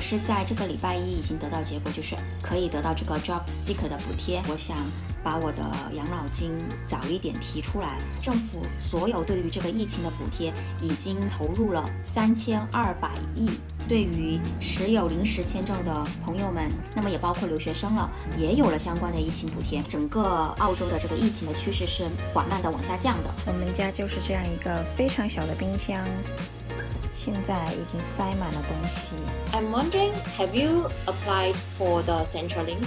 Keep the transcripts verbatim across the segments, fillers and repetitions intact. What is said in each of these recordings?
是在这个礼拜一已经得到结果，就是可以得到这个 Job Seeker 的补贴。我想把我的养老金早一点提出来。政府所有对于这个疫情的补贴已经投入了三千二百亿。对于持有临时签证的朋友们，那么也包括留学生了，也有了相关的疫情补贴。整个澳洲的这个疫情的趋势是缓慢的往下降的。 我们家就是这样一个非常小的冰箱，现在已经塞满了东西。 I'm wondering, have you applied for the Centrelink?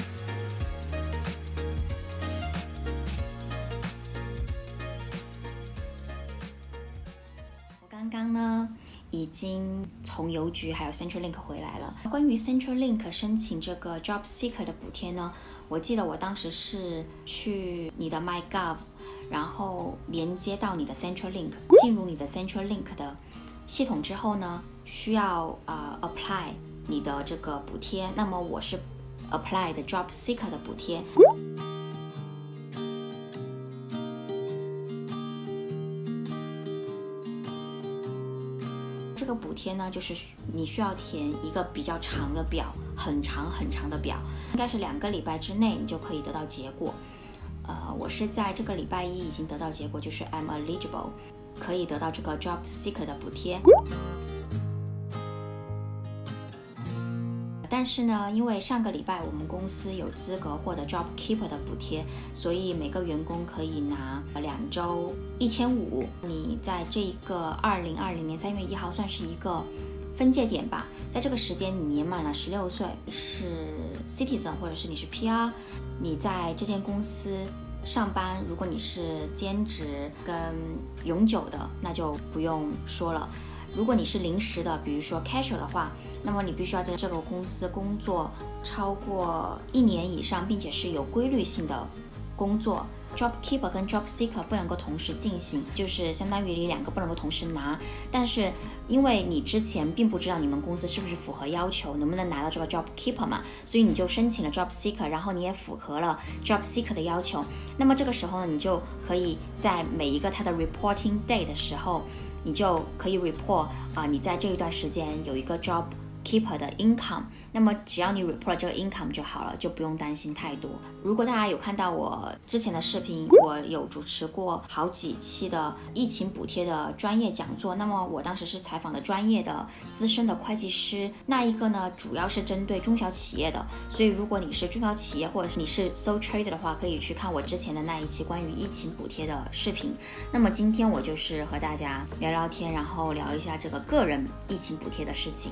我刚刚呢已经从邮局还有 Centrelink 回来了。关于 Centrelink 申请这个 Job Seeker 的补贴呢，我记得我当时是去你的 MyGov， 然后连接到你的 Centrelink， 进入你的 Centrelink 的系统之后呢，需要呃 apply 你的这个补贴。那么我是 apply 的 Job Seeker 的补贴。这个补贴呢，就是你需要填一个比较长的表，很长很长的表，应该是两个礼拜之内你就可以得到结果。呃，我是在这个礼拜一已经得到结果，就是 I'm eligible， 可以得到这个 Job Seeker 的补贴。但是呢，因为上个礼拜我们公司有资格获得 Job Keeper 的补贴，所以每个员工可以拿两周一千五。你在这一个二零二零年三月一号算是一个分界点吧，在这个时间你年满了十六岁，是 citizen 或者是你是 P R， 你在这间公司上班，如果你是兼职跟永久的，那就不用说了。如果你是临时的，比如说 casual 的话，那么你必须要在这个公司工作超过一年以上，并且是有规律性的工作。Job Keeper 跟 Job Seeker 不能够同时进行，就是相当于你两个不能够同时拿。但是因为你之前并不知道你们公司是不是符合要求，能不能拿到这个 Job Keeper 嘛，所以你就申请了 Job Seeker， 然后你也符合了 Job Seeker 的要求。那么这个时候呢，你就可以在每一个它的 reporting day 的时候，你就可以 report 啊、呃，你在这一段时间有一个 Job Keeper 的 income， 那么只要你 report 这个 income 就好了，就不用担心太多。如果大家有看到我之前的视频，我有主持过好几期的疫情补贴的专业讲座，那么我当时是采访的专业的资深的会计师，那一个呢主要是针对中小企业的，所以如果你是中小企业或者是你是 sole trader 的话，可以去看我之前的那一期关于疫情补贴的视频。那么今天我就是和大家聊聊天，然后聊一下这个个人疫情补贴的事情。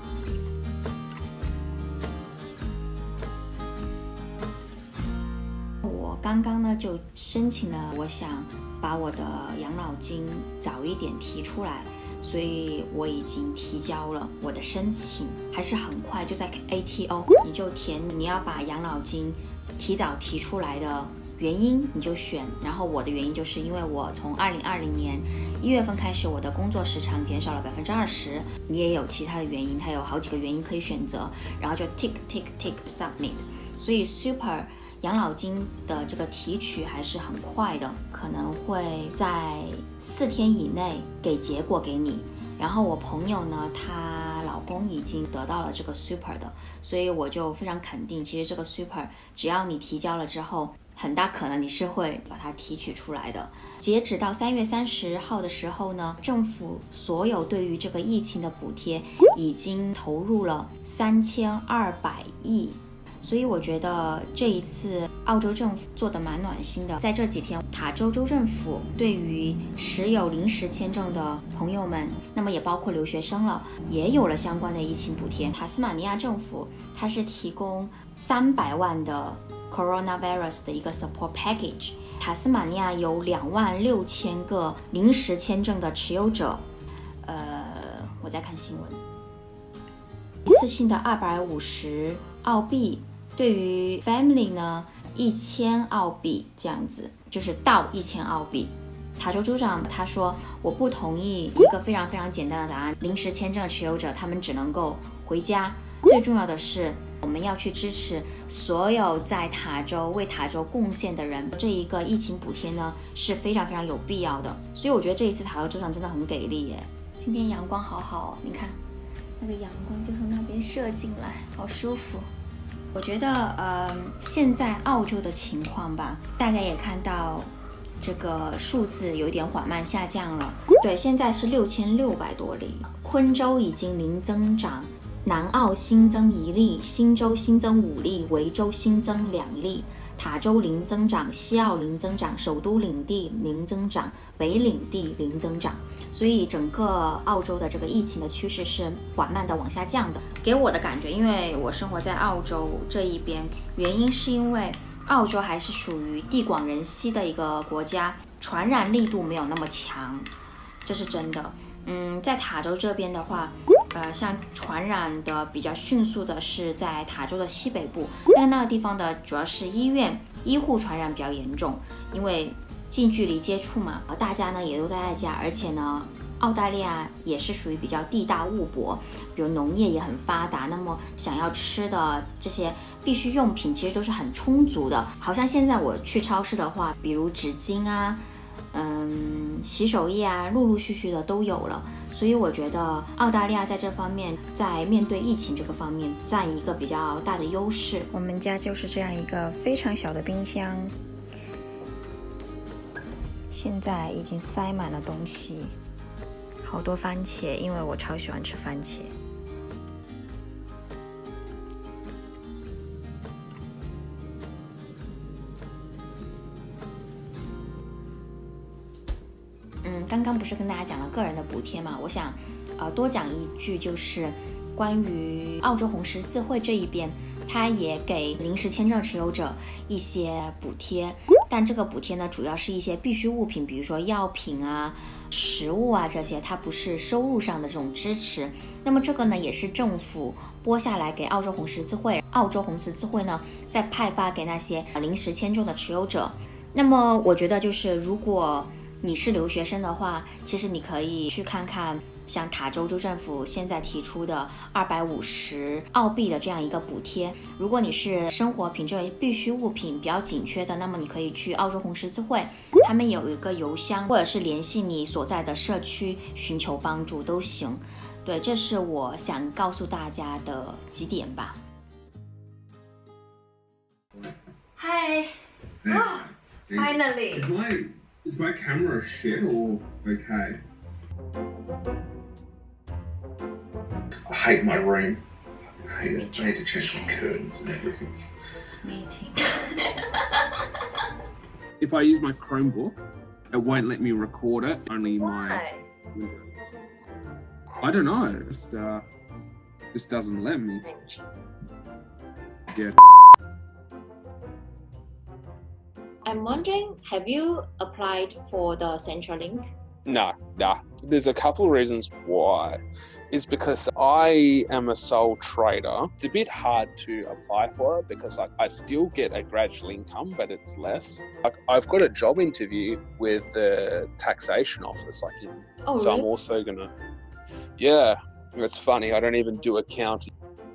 刚刚呢就申请了，我想把我的养老金早一点提出来，所以我已经提交了我的申请，还是很快，就在 A T O 你就填你要把养老金提早提出来的原因，你就选。然后我的原因就是因为我从二零二零年一月份开始，我的工作时长减少了百分之二十。你也有其他的原因，它有好几个原因可以选择，然后就 tick tick tick submit。所以 super养老金的这个提取还是很快的，可能会在四天以内给结果给你。然后我朋友呢，她老公已经得到了这个 super 的，所以我就非常肯定，其实这个 super 只要你提交了之后，很大可能你是会把它提取出来的。截止到三月三十号的时候呢，政府所有对于这个疫情的补贴已经投入了三千二百亿。所以我觉得这一次澳洲政府做得蛮暖心的。在这几天，塔州州政府对于持有临时签证的朋友们，那么也包括留学生了，也有了相关的疫情补贴。塔斯马尼亚政府它是提供三百万的 coronavirus 的一个 support package。塔斯马尼亚有两万六千个临时签证的持有者。呃，我在看新闻，一次性的二百五十澳币。对于 family 呢，一千澳币这样子，就是到一千澳币。塔州州长他说，我不同意一个非常非常简单的答案，临时签证持有者他们只能够回家。最重要的是，我们要去支持所有在塔州为塔州贡献的人。这一个疫情补贴呢是非常非常有必要的，所以我觉得这一次塔州州长真的很给力耶。今天阳光好好哦，你看那个阳光就从那边射进来，好舒服。我觉得，呃，现在澳洲的情况吧，大家也看到这个数字有点缓慢下降了。对，现在是六千六百多例，昆州已经零增长，南澳新增一例，新州新增五例，维州新增两例。塔州零增长，西澳零增长，首都领地零增长，北领地零增长，所以整个澳洲的这个疫情的趋势是缓慢的往下降的。给我的感觉，因为我生活在澳洲这一边，原因是因为澳洲还是属于地广人稀的一个国家，传染力度没有那么强，这是真的。嗯，在塔州这边的话，呃，像传染的比较迅速的是在塔州的西北部，那那个地方的主要是医院医护传染比较严重，因为近距离接触嘛，大家呢也都待在家，而且呢，澳大利亚也是属于比较地大物博，比如农业也很发达，那么想要吃的这些必需用品其实都是很充足的。好像现在我去超市的话，比如纸巾啊。嗯，洗手液啊，陆陆续续的都有了，所以我觉得澳大利亚在这方面，在面对疫情这个方面占一个比较大的优势。 我们家就是这样一个非常小的冰箱，现在已经塞满了东西，好多番茄，因为我超喜欢吃番茄。 嗯，刚刚不是跟大家讲了个人的补贴嘛？我想，呃，多讲一句，就是关于澳洲红十字会这一边，它也给临时签证持有者一些补贴，但这个补贴呢，主要是一些必需物品，比如说药品啊、食物啊这些，它不是收入上的这种支持。那么这个呢，也是政府拨下来给澳洲红十字会，澳洲红十字会呢再派发给那些临时签证的持有者。那么我觉得就是如果你是留学生的话，其实你可以去看看像塔州州政府现在提出的二百五十澳币的这样一个补贴。如果你是生活品这类必需物品比较紧缺的，那么你可以去澳洲红十字会，他们有一个邮箱，或者是联系你所在的社区寻求帮助都行。对，这是我想告诉大家的几点吧。Hi. Oh, finally. Is my is my camera shit or okay? I hate my room. I hate it. I need to change my curtains and everything. Me too. If I use my Chromebook, it won't let me record it. Only my Why? Windows. I don't know. It just uh, just doesn't let me. Yeah. I'm wondering, have you applied for the Centrelink? No, nah. There's a couple of reasons why. It's because I am a sole trader. It's a bit hard to apply for it because like I still get a gradual income, but it's less. Like I've got a job interview with the taxation office, like in, Oh, so really? I'm also gonna. Yeah, it's funny. I don't even do accounting.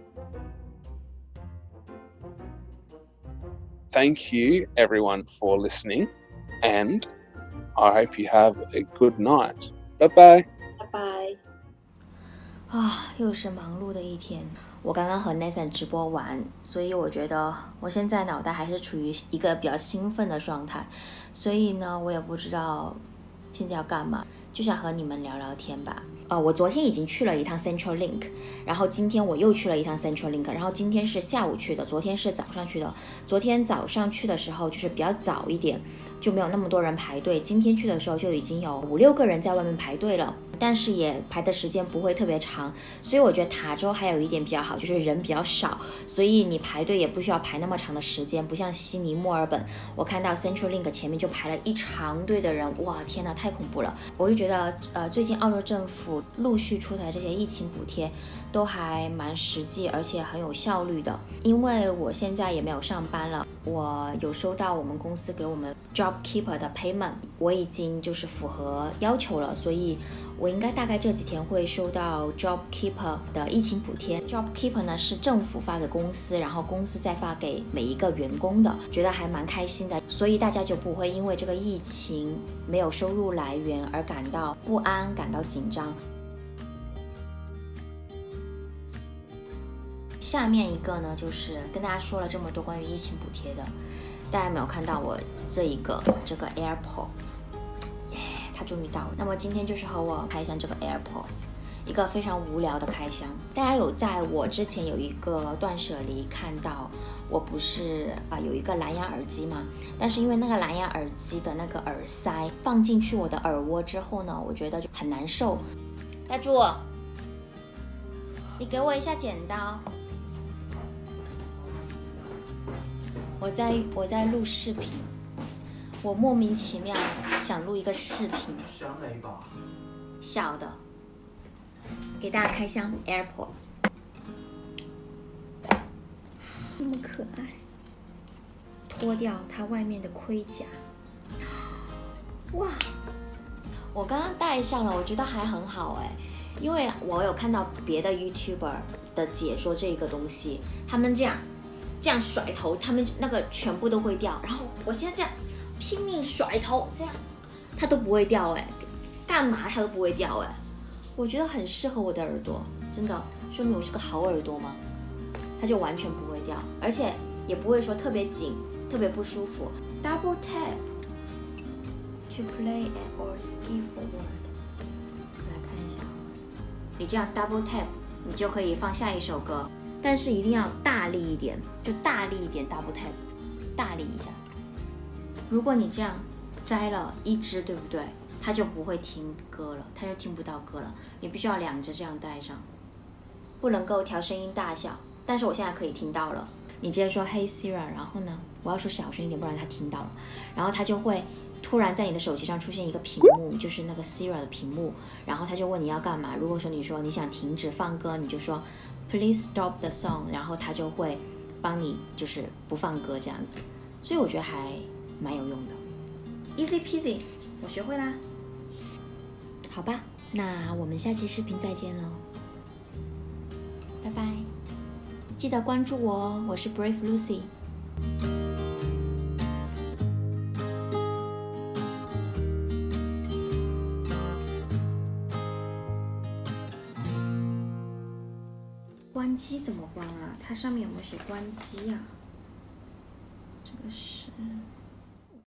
Thank you, everyone, for listening, and I hope you have a good night. Bye bye. Bye bye. 啊，又是忙碌的一天。我刚刚和 Nathan 直播完，所以我觉得我现在脑袋还是处于一个比较兴奋的状态，所以呢，我也不知道现在要干嘛，就想和你们聊聊天吧。呃，我昨天已经去了一趟 Centrelink， 然后今天我又去了一趟 Centrelink， 然后今天是下午去的，昨天是早上去的。昨天早上去的时候就是比较早一点，就没有那么多人排队。今天去的时候就已经有五六个人在外面排队了，但是也排的时间不会特别长，所以我觉得塔州还有一点比较好，就是人比较少，所以你排队也不需要排那么长的时间，不像悉尼、墨尔本，我看到 Centrelink 前面就排了一长队的人，哇，天哪，太恐怖了！我就觉得，呃，最近澳洲政府陆续出台这些疫情补贴，都还蛮实际，而且很有效率的。因为我现在也没有上班了，我有收到我们公司给我们 JobKeeper 的 payment， 我已经就是符合要求了，所以我应该大概这几天会收到 JobKeeper 的疫情补贴。JobKeeper 呢是政府发给公司，然后公司再发给每一个员工的，觉得还蛮开心的，所以大家就不会因为这个疫情没有收入来源而感到不安、感到紧张。 下面一个呢，就是跟大家说了这么多关于疫情补贴的，大家有没有看到我这一个这个 AirPods？ 耶，它终于到了。那么今天就是和我开箱这个 AirPods， 一个非常无聊的开箱。大家有在我之前有一个断舍离看到，我不是啊、呃、有一个蓝牙耳机嘛？但是因为那个蓝牙耳机的那个耳塞放进去我的耳蜗之后呢，我觉得就很难受。大柱，你给我一下剪刀。我在我在录视频，我莫名其妙想录一个视频。 想哪一把？ 小的，给大家开箱 AirPods， 那么可爱。脱掉它外面的盔甲，哇！我刚刚戴上了，我觉得还很好哎，因为我有看到别的 YouTuber 的解说这个东西，他们这样。这样甩头，他们那个全部都会掉。然后我现在这样拼命甩头，这样它都不会掉哎，干嘛它都不会掉哎。我觉得很适合我的耳朵，真的，说明我是个好耳朵吗？它就完全不会掉，而且也不会说特别紧，特别不舒服。Double tap to play or skip forward。来看一下，你这样 double tap， 你就可以放下一首歌。但是一定要大力一点，就大力一点 double tap， 大力一下。如果你这样摘了一只，对不对？它就不会听歌了，它就听不到歌了。你必须要两只这样戴上，不能够调声音大小。但是我现在可以听到了。你直接说 Hey Siri， 然后呢，我要说小声一点，不然它听到了。然后它就会突然在你的手机上出现一个屏幕，就是那个 Siri 的屏幕。然后它就问你要干嘛。如果说你说你想停止放歌，你就说Please stop the song， 然后它就会帮你就是不放歌这样子，所以我觉得还蛮有用的 ，easy peasy， 我学会啦。好吧，那我们下期视频再见喽，拜拜，记得关注我哦，我是 Brave Lucy。关机怎么关啊？它上面有没有写关机啊？这个是。